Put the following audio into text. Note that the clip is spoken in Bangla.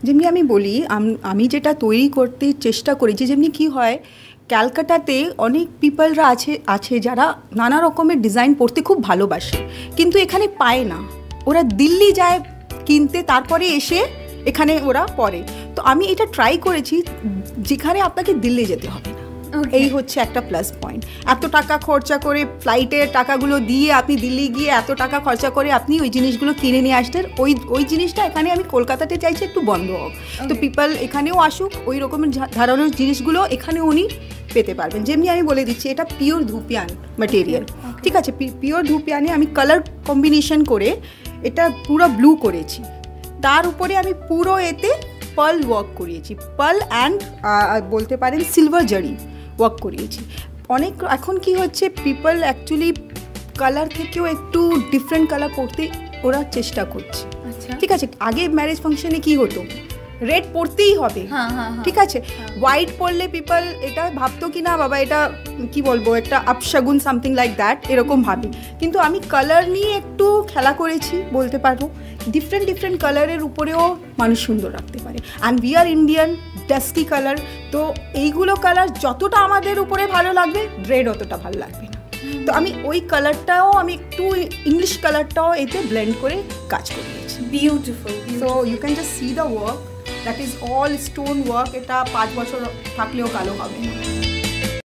যেমনি আমি বলি, আমি যেটা তৈরি করতে চেষ্টা করেছি, যেমনি কি হয় ক্যালকাটাতে অনেক পিপলরা আছে যারা নানা রকমের ডিজাইন পরতে খুব ভালোবাসে, কিন্তু এখানে পায় না। ওরা দিল্লি যায় কিনতে, তারপরে এসে এখানে ওরা পরে। তো আমি এটা ট্রাই করেছি যেখানে আপনাকে দিল্লি যেতে হবে না। এই হচ্ছে একটা প্লাস পয়েন্ট। এত টাকা খরচা করে ফ্লাইটের টাকাগুলো দিয়ে আপনি দিল্লি গিয়ে এত টাকা খরচা করে আপনি ওই জিনিসগুলো কিনে নিয়ে আসতেন, ওই জিনিসটা এখানে আমি কলকাতাতে চাইছি একটু বন্ধ হোক। তো পিপল এখানেও আসুক, ওই রকমের ধরনের জিনিসগুলো এখানে উনি পেতে পারবেন। যেমনি আমি বলে দিচ্ছি, এটা পিওর ধুপিয়ান ম্যাটেরিয়াল, ঠিক আছে? পিওর ধুপিয়ানে আমি কালার কম্বিনেশন করে এটা পুরো ব্লু করেছি, তার উপরে আমি পুরো এতে পার্ল ওয়ার্ক করিয়েছি, পার্ল অ্যান্ড বলতে পারেন সিলভার জারি ওয়ার্ক করিয়েছি। অনেক এখন কি হচ্ছে, পিপল অ্যাকচুয়ালি কালার থেকেও একটু ডিফারেন্ট কালার পরতে ওরা চেষ্টা করছে, ঠিক আছে? আগে ম্যারেজ ফাংশনে কি হতো, রেড পরতেই হবে, ঠিক আছে? হোয়াইট পরলে পিপল এটা ভাবতো কি না বাবা এটা কি বলবো, একটা আপশগুন সামথিং লাইক দ্যাট, এরকম ভাবি। কিন্তু আমি কালার নিয়ে একটু খেলা করেছি বলতে পারবো, ডিফারেন্ট কালারের উপরেও মানুষ সুন্দর রাখতে পারে। And we are Indian, dusky colour, তো এইগুলো কালার যতটা আমাদের উপরে ভালো লাগবে, রেড অতটা ভালো লাগবে না। তো আমি ওই কালারটাও আমি একটু ইংলিশ কালারটাও এতে ব্লেন্ড করে কাজ করে দিয়েছি। Beautiful. So you can just see the work, that is all stone work. এটা 5 বছর থাকলেও কালো হবে না।